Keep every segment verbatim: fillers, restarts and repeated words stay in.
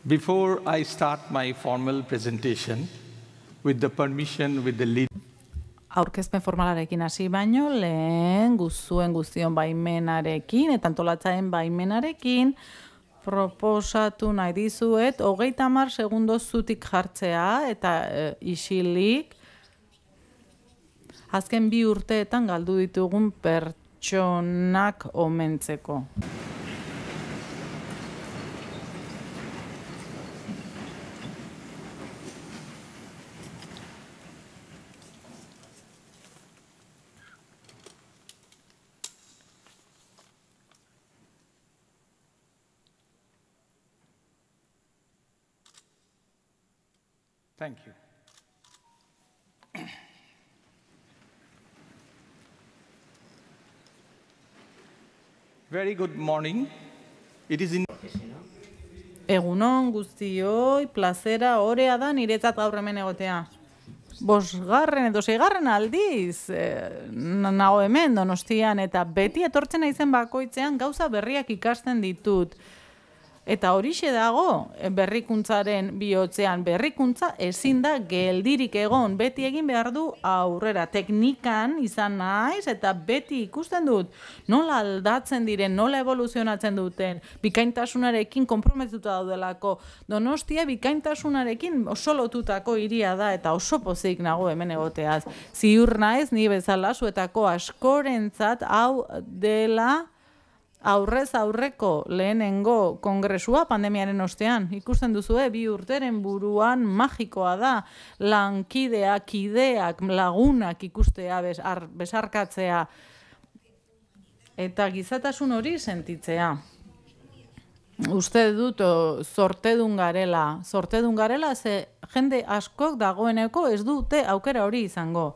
Before I start my formal presentation, with the permission, with the lead... Aurkezpen formalarekin hasi baino, lehen guztuen guztion baimenarekin, eta antolatzaen baimenarekin, proposatu nahi dizuet, hogeita hamar segundo zutik jartzea, eta e, isilik, azken bi urteetan galdu ditugun pertsonak omentzeko. Thank you. Very good morning. It is in... Egunon guztioi, plazera, orea da niretzat gaur hemen egotea. Bosgarren edo seigarren aldiz, eh, nago hemen Donostian, eta beti etortzen naizen bakoitzean gauza berriak ikasten ditut. Eta horixe dago berrikuntzaren bihotzean. Berrikuntza ezin da geldirik egon, beti egin behar du aurrera. Teknikan izan naiz eta beti ikusten dut nola aldatzen diren, nola evoluzionatzen duten, bikaintasunarekin konprometuta daudelako. Donostia bikaintasunarekin oso lotutako hiria da eta oso pozik nago hemen egoteaz. Ziur naiz ni bezala zuetako askorentzat hau dela aurrez aurreko lehenengo kongresua pandemiaren ostean. Ikusten duzue, bi urteren buruan magikoa da. Lankideak, kideak, lagunak ikustea, besarkatzea. Eta gizatasun hori sentitzea. Uste dut zortedun garela. Zortedun garela, ze jende askok dagoeneko ez dute aukera hori izango.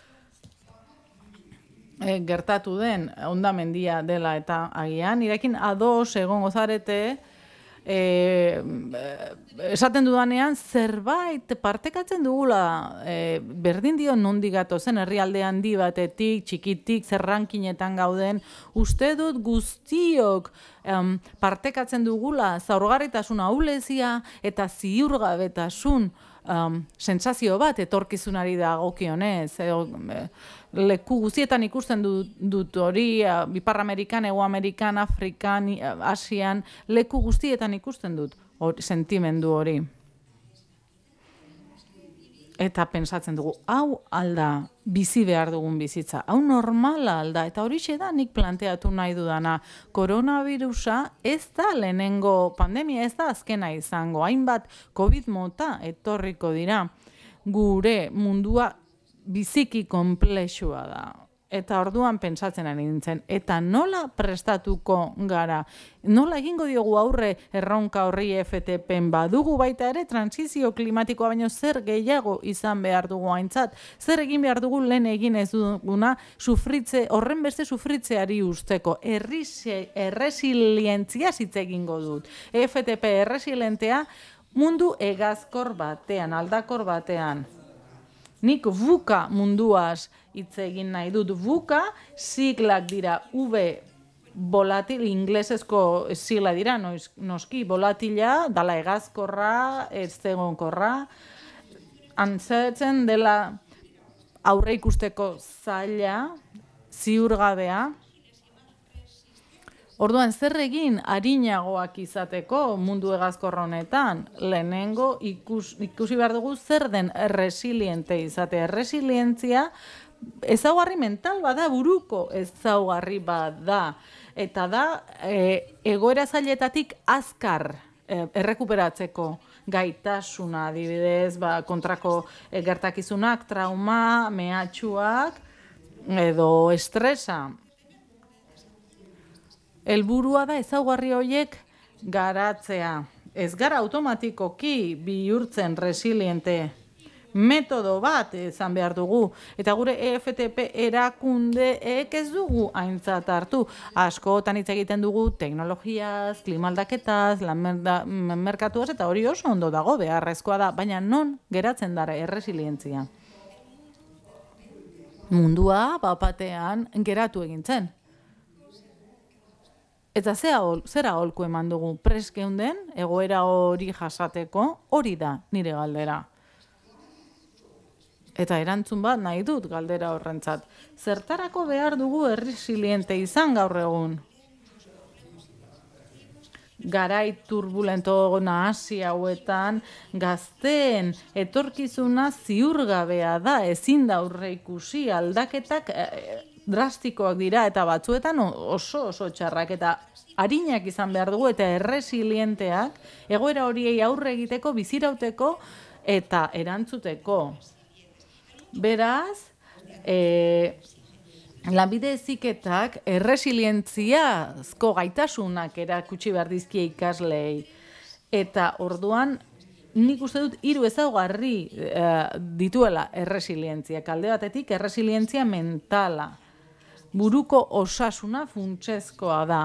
E, gertatu den hondamendia dela eta agian, irekin ados egongo zarete, e, esaten dudanean zerbait partekatzen dugula, e, berdin dio nondik gatozen herrialde handi batetik, txikitik, zerrankinetan gauden, uste dut guztiok em, partekatzen dugula zaurgarritasun ahulezia eta ziurgabetasun um, sentsazio bat etorkizunari dagokionez. E, leku guztietan ikusten dut, dut hori, Ipar Amerikan, Hego Amerikan, Afrikan, Asian, leku guztietan ikusten dut or, sentimendu hori. Eta pentsatzen dugu, hau alda bizi behar dugun bizitza, hau normala alda, eta horixe da nik planteatu nahi dudana. Koronavirusa ez da lehenengo pandemia, ez da azkena izango, hainbat COVID mota etorriko dira. Gure mundua biziki konplexua da. Eta orduan pentsatzen ari nintzen. Eta nola prestatuko gara? Nola egingo diogu aurre erronka horri F T P-en badugu baita ere transizio klimatikoa baino zer gehiago izan behar dugu aintzat? Zer egin behar dugu lehen egin ez duguna sufritze, horren beste sufritzeari usteko? Erresilientzia hitz egingo dut. F T P erresilientea mundu hegazkor batean, aldakor batean. Nik VUCA munduaz hitz egin nahi dut. VUCA siglak dira, V volatil, inglesezko sigla dira, noski, volatila, dala hegazkorra, ez egonkorra, uncertain dela aurre ikusteko zaila, ziurgabea. Orduan, zer egin arinagoak izateko mundu hegazkor honetan? Lehenengo ikus, ikusi behar dugu zer den resiliente izate. Resilientzia ezaugarri mental bada, buruko ezaugarri bada. Eta da, e, egoera zailetatik azkar e, errekuperatzeko gaitasuna, adibidez, ba, kontrako e, gertakizunak, trauma, mehatxuak edo estresa. Helburua da ezaugarri horiek garatzea. Ez gara automatikoki bihurtzen resiliente. Metodo bat izan behar dugu. Eta gure E F T P erakundeek ez dugu aintzat hartu. Askotan hitz egiten dugu teknologiaz, klimaldaketaz, lan merkatuaz, eta hori oso ondo dago beharrezkoa da. Baina non geratzen dara erresilientzia? Mundua bapatean geratu egin zen. Eta zera aholku eman dugu prest geunden egoera hori jasateko, hori da nire galdera. Eta erantzun bat nahi dut galdera horrentzat. Zertarako behar dugu erresiliente izan gaur egun? Garai turbulento nahasi hauetan, gazteen etorkizuna ziurgabea da, ezin da aurreikusi, aldaketak drastikoak dira eta batzuetan oso oso txarrak eta arinak izan behar dugu eta erresilienteak egoera horiei aurre egiteko, bizirauteko eta erantzuteko. Beraz, e, lanbide heziketak erresilientziazko gaitasunak erakutsi behar dizkie ikaslei. Eta orduan, nik uste dut hiru ezaugarri e, dituela erresilientzia. Alde batetik, erresilientzia mentala. Buruko osasuna funtsezkoa da.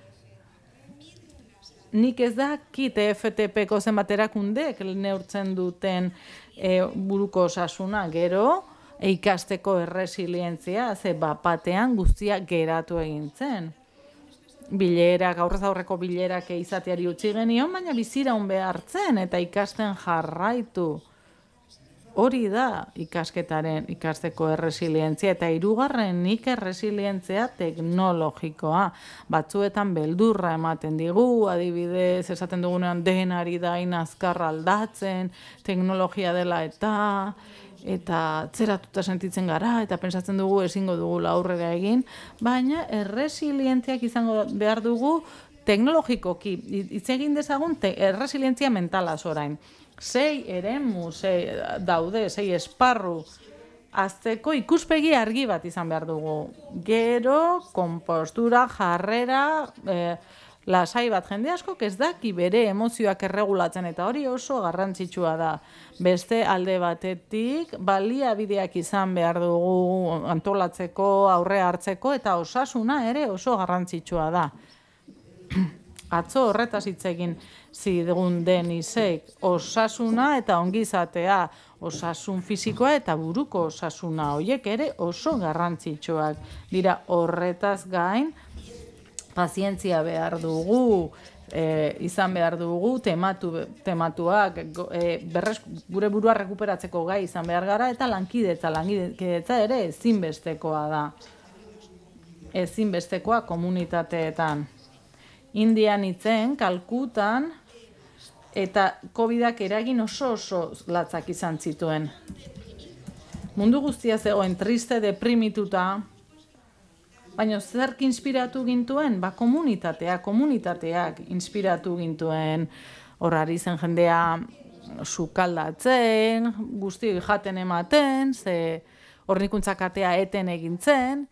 Nik ez da kit E F T P-ko zenbat erakundek neurtzen duten e, buruko osasuna, gero e, ikasteko erresilientzia, ze bapatean guztia geratu egin zen. Bilerak, aurrez aurreko bilerak izateari utzi genion, baina biziraun behartzen eta ikasten jarraitu. Hori da ikasketaren ikasteko erresilientzia eta hirugarrenik erresilientzia teknologikoa. Batzuetan beldurra ematen digu, adibidez esaten dugunean denari dain azkar aldatzen, teknologia dela eta eta atzeratuta sentitzen gara eta pentsatzen dugu ezingo dugula aurrera egin, baina erresilientziak izango behar dugu teknologikoki. Hitz egin dezagun erresilientzia mentalaz orain. Sei eremu, sei daude, sei esparru azteko ikuspegi argi bat izan behar dugu. Gero, konpostura, jarrera, e, lasai bat jende asko ez daki bere emozioak erregulatzen eta hori oso garrantzitsua da. Beste alde batetik, baliabideak izan behar dugu antolatzeko, aurre hartzeko eta osasuna ere oso garrantzitsua da. Atzo horretaz hitz egin zigun Denisek, osasuna eta ongizatea, osasun fisikoa eta buruko osasuna, horiek ere oso garrantzitsuak. Dira horretaz gain, pazientzia behar dugu, e, izan behar dugu, tematu, tematuak, e, berrez, gure burua rekuperatzeko gai izan behar gara, eta lankidetza, lankidetza ere ezinbestekoa da. Ezinbestekoa komunitateetan. Indian itzen, Kalkutan, eta kovidak eragin oso oso latzak izan zituen. Mundu guztia zegoen triste, deprimituta, baina zerk inspiratu gintuen? Ba, komunitatea, komunitateak inspiratu gintuen. Horari zen jendea sukaldatzen, guzti jaten ematen, ze hornikuntzakatea eten egintzen,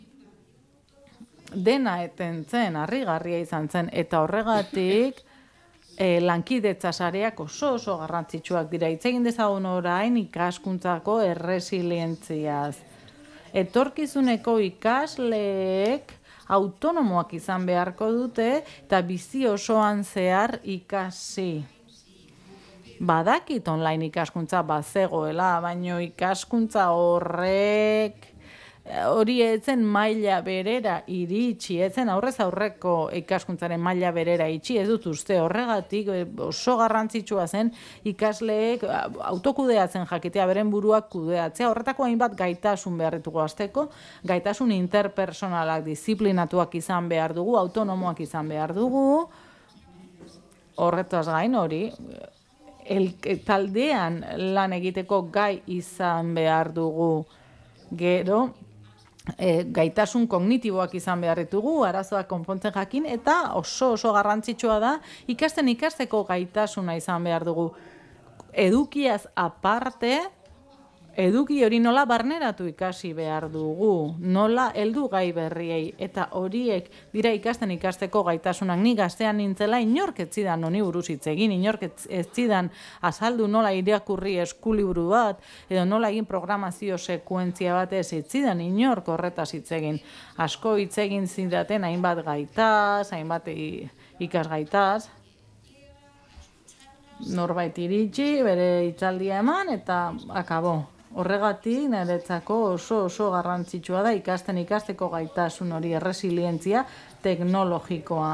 dena eten zen, harrigarria izan zen, eta horregatik e, lankidetza sareak oso oso garrantzitsuak dira. Hitz egin dezagun orain ikaskuntzako erresilientziaz. Etorkizuneko ikasleek autonomoak izan beharko dute eta bizi osoan zehar ikasi. Badakit online ikaskuntza bazegoela, baino ikaskuntza horrek hori etzen maila berera iritsi, etzen aurrez aurreko ikaskuntzaren maila berera itxi, ez dut uste horregatik oso garrantzitsua zen ikasleek autokudeatzen jakitea, beren buruak kudeatzea, horretako hainbat gaitasun behar ditugu azteko, gaitasun interpersonalak, disiplinatuak izan behar dugu, autonomoak izan behar dugu, horretaz gain hori, el, taldean lan egiteko gai izan behar dugu, gero, E, gaitasun kognitiboak izan behar ditugu, arazoak konpontzen jakin, eta oso oso garrantzitsua da ikasten ikasteko gaitasuna izan behar dugu. Edukiaz aparte, eduki hori nola barneratu ikasi behar dugu, nola heldu gai berriei, eta horiek dira ikasten ikasteko gaitasunak. Ni gaztean nintzela inork ez zidan honi buruz hitz egin, inork ez zidan azaldu nola irakurri eskuliburu bat, edo nola egin programazio sekuentzia bat ez zidan inork horretaz hitz egin. Asko hitz egin zidaten hainbat gaitaz, hainbat ikasgaitaz, norbait iritsi, bere hitzaldia eman, eta akabo. Horregatik niretzako oso oso garrantzitsua da ikasten ikasteko gaitasun hori, erresilientzia teknologikoa.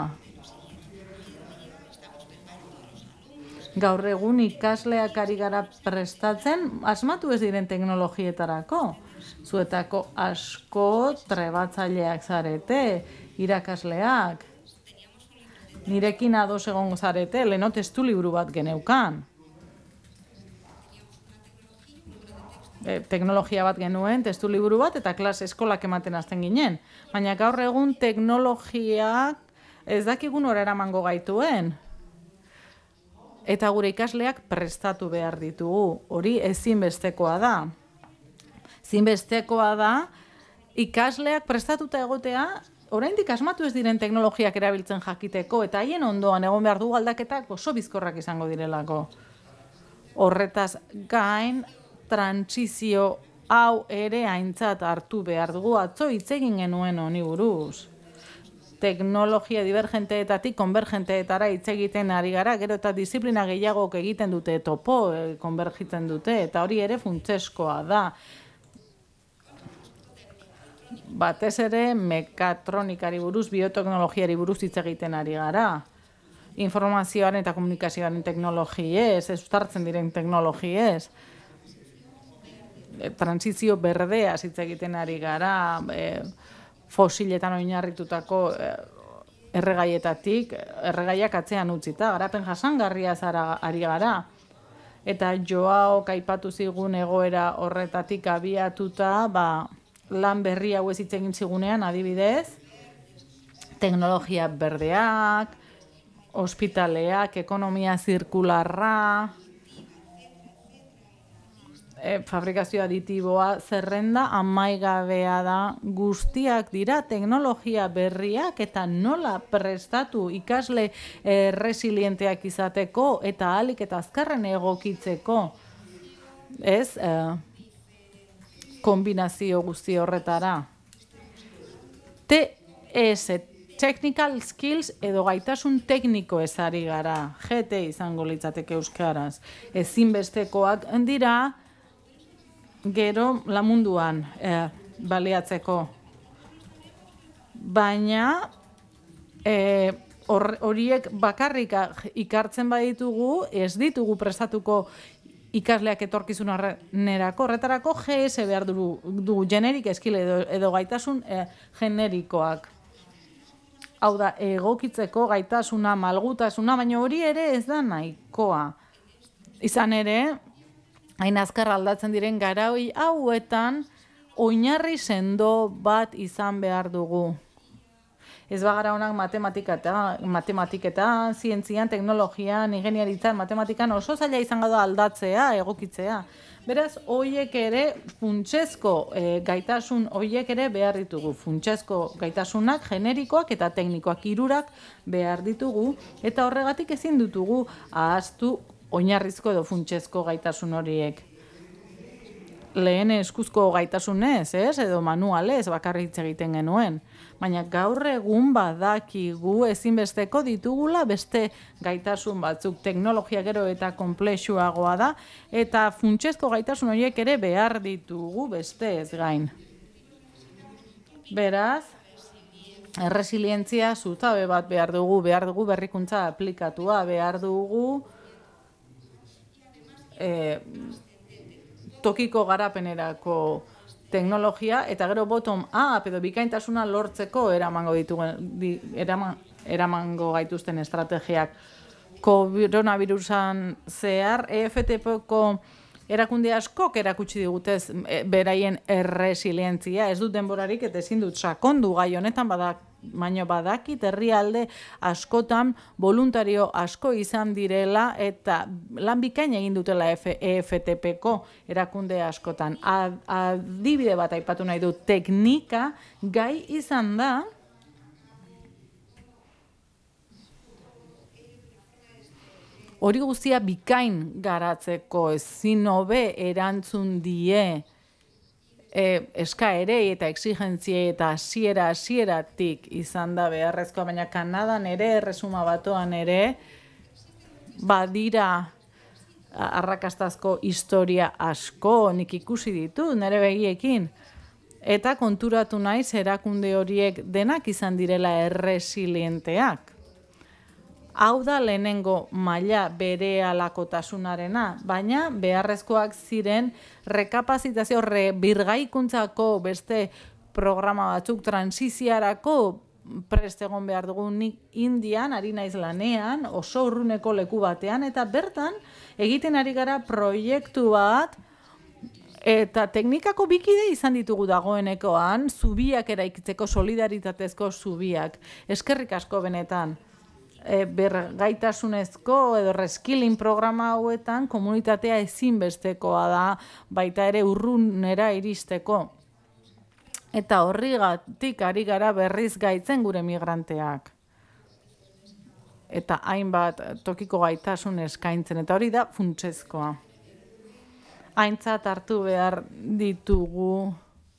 Gaur egun ikasleak ari gara prestatzen, asmatu ez diren teknologietarako. Zuetako asko trebatzaileak zarete, irakasleak. Nirekin ados egon zarete, leheno testu liburu bat geneukan. E, teknologia bat genuen, testu liburu bat, eta klase eskolak ematen hasten ginen. Baina gaur egun teknologiak ez dakigun ora eramango gaituen. Eta gure ikasleak prestatu behar ditugu. Hori ezinbestekoa da. Ezinbestekoa da ikasleak prestatuta egotea, oraindik asmatu ez diren teknologiak erabiltzen jakiteko, eta haien ondoan egon behar dugu aldaketak oso bizkorrak izango direlako. Horretaz gain, trantsizio hau ere aintzat hartu behar dugu, atzo hitz egin genuen honi buruz. Teknologia divergenteetatik konvergenteetara hitz egiten ari gara, gero eta disiplina gehiagok egiten dute topo, konbergitzen dute, eta hori ere funtsezkoa da. Batez ere mekatronikari buruz, bioteknologiari buruz hitz egiten ari gara. Informazioaren eta komunikazioaren teknologiez, ez uztartzen diren teknologiez. Transizio berdea hitz egiten ari gara, e, fosiletan oinarritutako erregaietatik, erregaiak atzean utzita, garapen jasangarria ari gara. Eta Joaok aipatu zigun egoera horretatik abiatuta, ba, lan berri hau ez hitz egin zigunean, adibidez, teknologia berdeak, ospitaleak, ekonomia zirkularra, e, fabrikazio aditiboa, zerrenda amaigabea da, guztiak dira teknologia berriak eta nola prestatu ikasle e, resilienteak izateko eta ahalik eta azkarren egokitzeko. Ez, e, kombinazio guzti horretara. T S, Technical Skills edo gaitasun tekniko ezari gara, G T izango litzateke euskaraz. Ezinbestekoak dira gero lamunduan eh, baliatzeko. Baina eh, horiek bakarrik ikartzen baditugu, ez ditugu prestatuko ikasleak etorkizunerako, horretarako G S behar dugu, dugu generik skill edo, edo gaitasun eh, generikoak. Hau da, egokitzeko gaitasuna, malgutasuna, baina hori ere ez da nahikoa. Izan ere, hain azkar aldatzen diren garaoi hauetan, oinarri sendo bat izan behar dugu. Ez bagara honak matematikata, matematiketan, zientzian, teknologian, ingeniaritzan, matematikan oso zaila izango da aldatzea, egokitzea. Beraz, hoiek ere, funtsezko e, gaitasun hoiek ere behar ditugu. Funtsezko gaitasunak, generikoak eta teknikoak hirurak behar ditugu, eta horregatik ezin ditugu ahaztu oinarrizko edo funtsezko gaitasun horiek. Lehen eskuzko gaitasunez, ez? Edo manualez bakarrik hitz egiten genuen. Baina gaur egun badakigu ezinbesteko ditugula beste gaitasun batzuk. Teknologia gero eta konplexuagoa da, eta funtsezko gaitasun horiek ere behar ditugu beste ez gain. Beraz, erresilientzia zutabe bat behar dugu, behar dugu berrikuntza aplikatua, behar dugu e, tokiko garapenerako teknologia, eta gero bottom up edo bikaintasuna lortzeko eramango ditugu, di, eraman, eramango gaituzten estrategiak. Koronavirusan zehar, E F T P-ko erakunde askok erakutsi digutez e, beraien erresilientzia, ez dut denborarik eta ezin dut sakondu gai honetan, badak, baino badakit herrialde askotan voluntario asko izan direla eta lan bikain egin dutela E F T P-ko erakunde askotan. Adibide bat aipatu nahi dut, teknika gai izan da hori guztia bikain garatzeko, ezin hobe erantzun die e, eskaerei eta exigentziei eta hasiera hasieratik izan da beharrezkoa, baina Kanadan ere, erresuma batuan ere, badira arrakastazko historia asko nik ikusi ditu nire begiekin. Eta konturatu naiz erakunde horiek denak izan direla erresilienteak. Hau da lehenengo maila berehalakotasunarena, baina beharrezkoak ziren rekapazitazio birgaikuntzako beste programa batzuk transiziarako prest egon behar dugu. Nik Indian ari naiz lanean, oso urruneko leku batean, eta bertan egiten ari gara proiektu bat, eta teknikako bikide izan ditugu dagoenekoan, zubiak eraikitzeko, solidaritatezko zubiak. Eskerrik asko benetan. E, bergaitasunezko edo reskilling programa hauetan komunitatea ezinbestekoa da, baita ere urrunera iristeko. Eta horrigatik ari gara berriz gaitzen gure migranteak. Eta hainbat tokiko gaitasun eskaintzen, eta hori da funtsezkoa. Aintzat hartu behar ditugu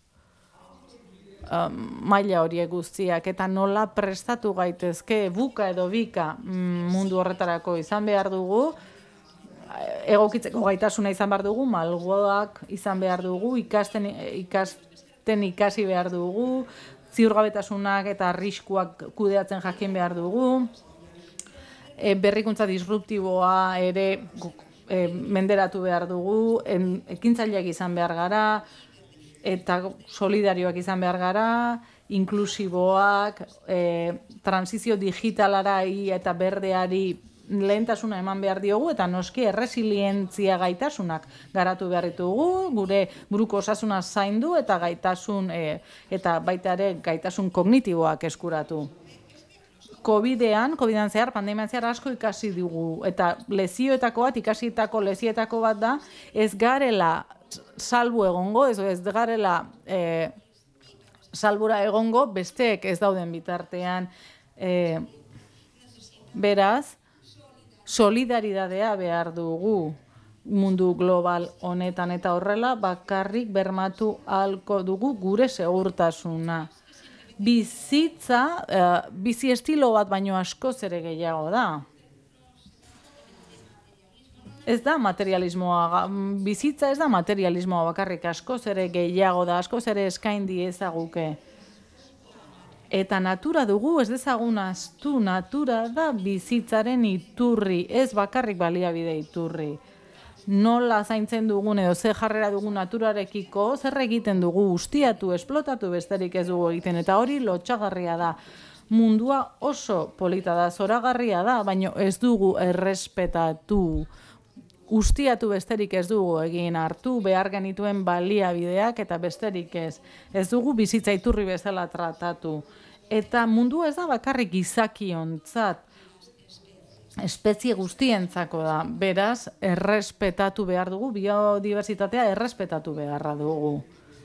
um, maila horiek guztiak, eta nola prestatu gaitezke buka edo bika mundu horretarako izan behar dugu, egokitzeko gaitasuna izan behar dugu, malgoak izan behar dugu, ikasten, ikasten ikasi behar dugu, ziurgabetasunak eta arriskuak kudeatzen jakin behar dugu, e, berrikuntza disruptiboa ere E, menderatu behar dugu, en, ekintzaileak izan behar gara, eta solidarioak izan behar gara, inklusiboak, e, transizio digitalara eta berdeari lehentasuna eman behar diogu, eta noski erresilientzia gaitasunak garatu behar ditugu, gure buruko osasuna zaindu eta gaitasun, e, eta baita ere gaitasun kognitiboak eskuratu. Covidean, Covidean zehar, pandemian zehar asko ikasi dugu, eta lezioetako bat, ikasietako lezioetako bat da, ez garela salbu egongo, ez, ez garela e, salbura egongo, besteek ez dauden bitartean. E, beraz, solidaridadea behar dugu mundu global honetan, eta horrela bakarrik bermatu ahalko dugu gure segurtasuna. Bizitza, uh, bizi estilo bat baino askoz ere gehiago da. Ez da materialismoa, bizitza ez da materialismoa bakarrik, askoz ere gehiago da, askoz ere eskain diezaguke. Eta natura dugu, ez dezagun ahaztu, natura da bizitzaren iturri, ez bakarrik baliabide iturri. Nola zaintzen dugun edo ze jarrera dugun naturarekiko, zer egiten dugu, ustiatu, esplotatu besterik ez dugu egiten, eta hori lotsagarria da. Mundua oso polita da, zoragarria da, baina ez dugu errespetatu. Ustiatu besterik ez dugu egin, hartu behar genituen baliabideak eta besterik ez. Ez dugu bizitza iturri bezala tratatu. Eta mundua ez da bakarrik gizakiontzat, espezie guztientzako da, beraz, errespetatu behar dugu, biodibertsitatea errespetatu beharra dugu.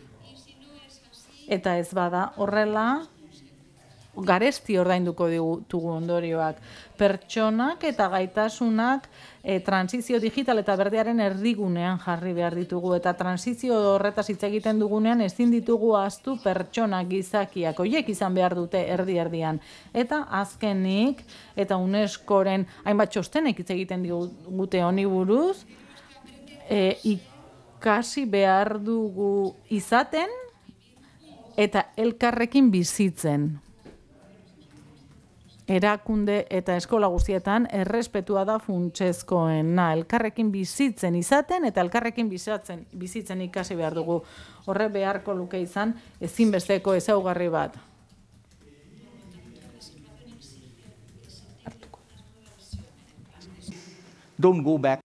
Eta ez bada horrela, garesti ordainduko ditugu ondorioak. Pertsonak eta gaitasunak e, transizio digital eta berdearen erdigunean jarri behar ditugu, eta transizio horretaz hitz egiten dugunean ezin ditugu ahaztu pertsonak, gizakiak, horiek izan behar dute erdi-erdian. Eta azkenik, eta UNESCOren hainbat txostenek hitz egiten digute honi buruz, e, ikasi behar dugu izaten eta elkarrekin bizitzen. Erakunde eta eskola guztietan errespetua da funtsezkoena, elkarrekin bizitzen izaten eta elkarrekin bizitzen, bizitzen ikasi behar dugu. Horre beharko luke izan ezinbesteko ezaugarri bat. Don't go back.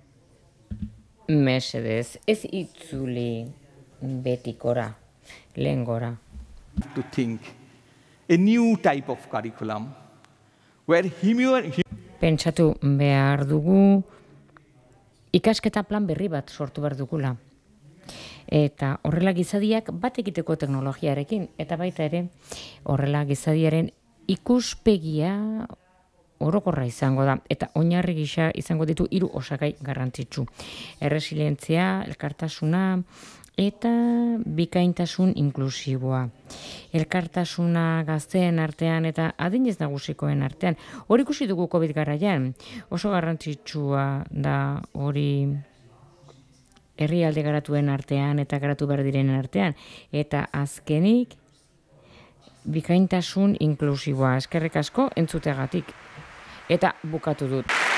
Mesedez, ez itzuli betikora, lehengora. To think a new type of curriculum where human... Pentsatu behar dugu ikasketa plan berri bat sortu behar dugula. Eta horrela gizadiak bat egiteko teknologiarekin, eta baita ere horrela gizadiaren ikuspegia orokorra izango da, eta oinarri gisa izango ditu hiru osagai garrantzitsu. Erresilientzia, elkartasuna eta bikaintasun inklusiboa. Elkartasuna gazteen artean eta adinez nagusikoen artean. Hori ikusi dugu COVID garaian. Oso garrantzitsua da hori herrialde garatuen artean eta garatu behar direnen artean. Eta azkenik bikaintasun inklusiboa. Eskerrik asko entzuteagatik. Eta bukatu dut.